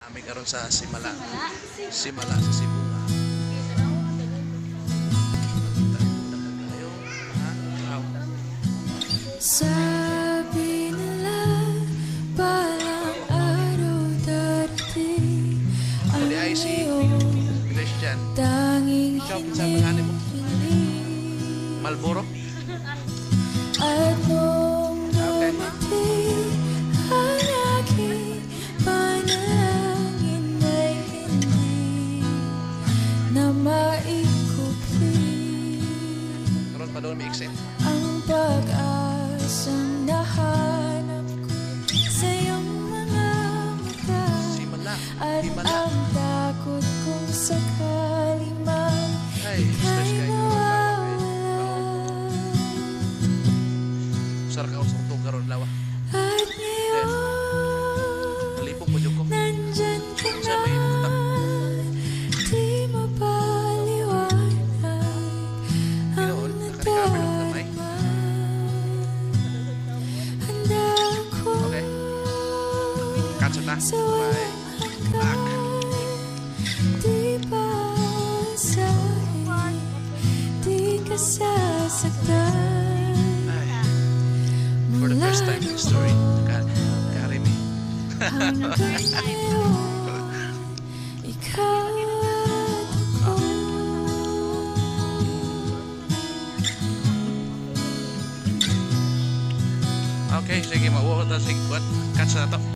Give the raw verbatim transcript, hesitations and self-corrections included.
Kami karon sa Simala. Simala sa Cebu nga. Sabi nila parang araw darating ang iyong Christian. tanging Shop sa mga mo. Malboro. at nung dumating ang aking panalangin ay hindi na maikupli Karon pa doon may exit. ang pag-asang nahanap ko sa iyong mga mata Simala. at Himala. ang takot kong sakali man Ay, stress kayo. Usar ka usar to karon lawa. at ngayon Nalipong mo jud ko. nandyan ka Sa may imong katak. di mapaliwanag ang Ginoon, nakarecover ng kamay. nadarama. Handa ako Okay. Catch na. sa Bye. Back. di pa asahin, di ka sasaktan. Ay. For the first time in the story, ka carry me. Hanggang ngayon, ikaw at ako. Okay, sige, mauwa ko ta. Sige, what? Catch na to.